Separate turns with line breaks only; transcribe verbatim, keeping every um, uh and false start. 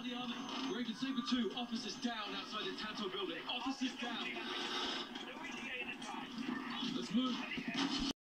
by the army. Raven Saber two, officers down outside the Tanto building. Officers down. Let's move.